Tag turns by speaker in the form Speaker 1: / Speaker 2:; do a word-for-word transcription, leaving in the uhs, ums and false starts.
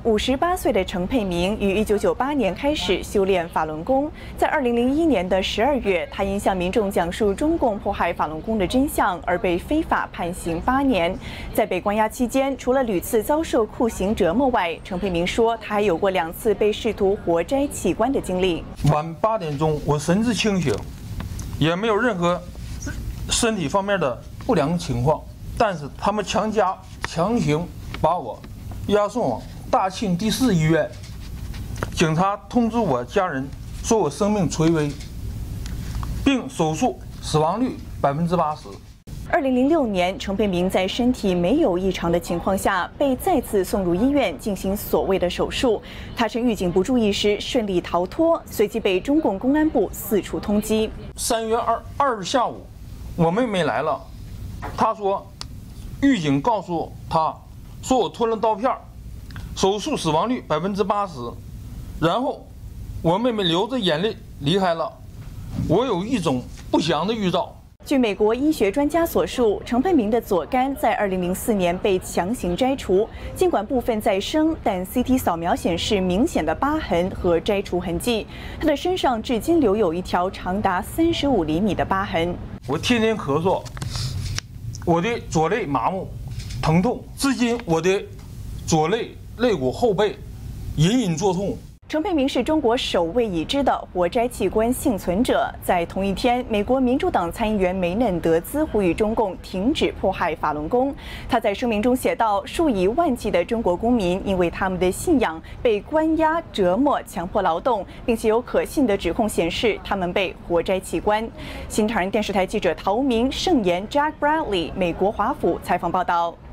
Speaker 1: 五十八岁的程佩明于一九九八年开始修炼法轮功，在二零零一年的十二月，他因向民众讲述中共迫害法轮功的真相而被非法判刑八年。在被关押期间，除了屡次遭受酷刑折磨外，程佩明说他还有过两次被试图活摘器官的经历。
Speaker 2: 晚八点钟，我神志清醒，也没有任何身体方面的不良情况，但是他们强加强行把我押送往大庆第四医院。警察通知我家人说我生命垂危，并手术死亡率百分之八十。
Speaker 1: 二零零六年，程佩明在身体没有异常的情况下，被再次送入医院进行所谓的手术。他趁狱警不注意时顺利逃脱，随即被中共公安部四处通缉。
Speaker 2: 三月二二日下午，我妹妹来了，她说，狱警告诉她，说我吞了刀片，手术死亡率百分之八十。然后，我妹妹流着眼泪离开了。我有一种不祥的预兆。
Speaker 1: 据美国医学专家所述，程佩明的左肝在二零零四年被强行摘除，尽管部分再生，但 C T 扫描显示明显的疤痕和摘除痕迹。他的身上至今留有一条长达三十五厘米的疤痕。
Speaker 2: 我天天咳嗽，我的左肋麻木、疼痛，至今我的左肋肋骨后背隐隐作痛。
Speaker 1: 程佩明是中国首位已知的活摘器官幸存者。在同一天，美国民主党参议员梅嫩德兹呼吁中共停止迫害法轮功。他在声明中写道：“数以万计的中国公民因为他们的信仰被关押、折磨、强迫劳动，并且有可信的指控显示他们被活摘器官。”新唐人电视台记者陶明、盛妍、Jack Bradley 美国华府采访报道。